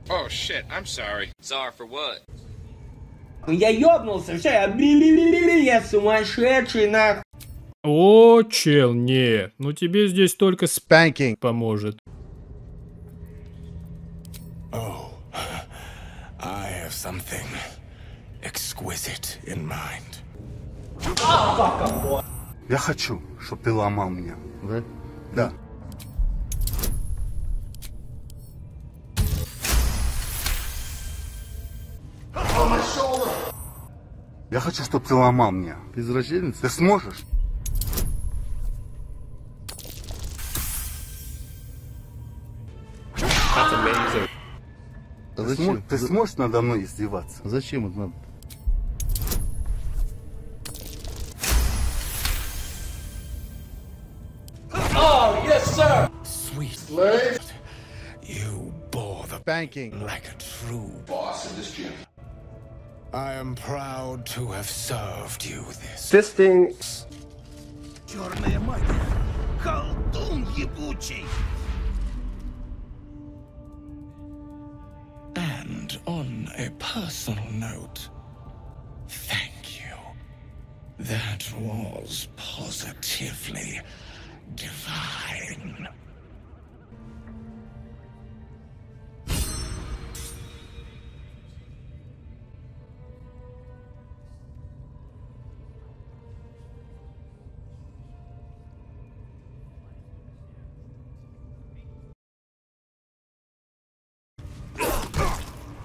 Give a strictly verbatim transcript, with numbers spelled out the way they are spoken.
Oh shit, I'm sorry. Sorry for what? Я ёбнулся, все, я бли-ли-ли-ли-ли, я сумасшедший, нахуй. О, чел, не, ну тебе здесь только Spanking поможет. Oh, I have something exquisite in mind. Я хочу, чтобы ты ломал меня. Да? Да. Я хочу, чтобы ты ломал меня. Извращенец? Ты сможешь? Ты, смо ты сможешь надо мной издеваться? Зачем это надо? Oh, yes, sir. Sweet Lord, you bore the Spanking like a true boss in this gym. I am proud to have served you this. Fisting. Черная магия. Колдун ебучий. And on a personal note, thank you. That was positively divine.